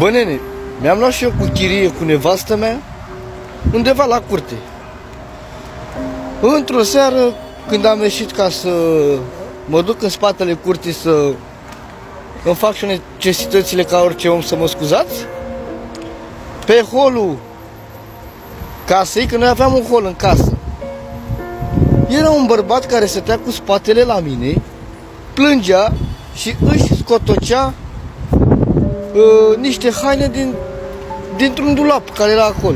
Bă, nene, mi-am luat și eu cu chirie cu nevastă mea undeva la curte. Într-o seară, când am ieșit ca să mă duc în spatele curții să îmi fac și necesitățile ca orice om, să mă scuzați, pe holul casei, că noi aveam un hol în casă, era un bărbat care stătea cu spatele la mine, plângea și își scotocea niște haine dintr-un dulap care era acolo.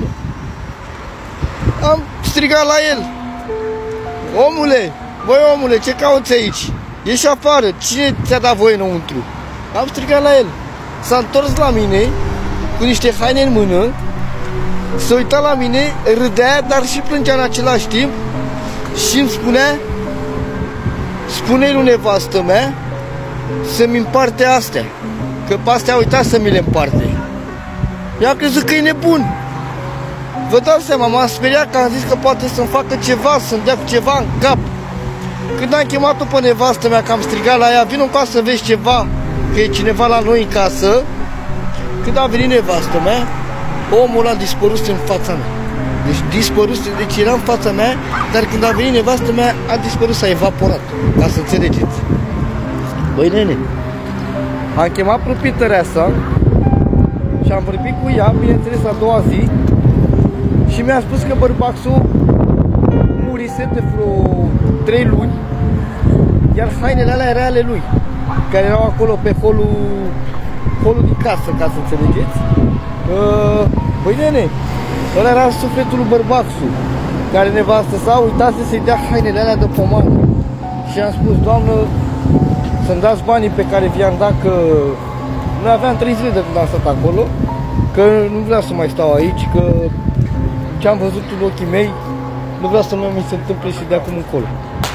Am strigat la el: omule, băi omule, ce cauți aici? Ieși afară, cine ți-a dat voie înăuntru? Am strigat la el. S-a întors la mine cu niște haine în mână, se uita la mine, râdea, dar și plângea în același timp și îmi spunea: spune-i lui nevastă mea să-mi împarte astea, că pe astea a uitat să mi le împarte. Eu am crezut că e nebun. Vă dați seama, m-am speriat, că am zis că poate să-mi facă ceva, să-mi dea ceva în cap. Când am chemat-o pe nevastă mea, că am strigat la ea: vino încoa să vezi ceva, că e cineva la noi în casă. Când a venit nevastă mea, omul a dispărut în fața mea. Deci era în fața mea, dar când a venit nevastă mea, a dispărut, s-a evaporat, ca să înțelegeți. Băi, nene, am chemat proprietăreasa și am vorbit cu ea, bineînțeles, a doua zi, și mi-a spus că bărbaxul murise de vreo 3 luni, iar hainele alea erau ale lui, care erau acolo pe holul din casă, ca să înțelegeți. Băi, nene, ăla era sufletul lui bărbaxul, care nevastă sa uitase să-i dea hainele alea de pomană. Și am spus: doamnă, să-mi dați banii pe care vi-am dat, că noi aveam 3 zile de când am stat acolo, că nu vreau să mai stau aici, că ce am văzut în ochii mei nu vreau să nu mi se întâmple și de acum încolo.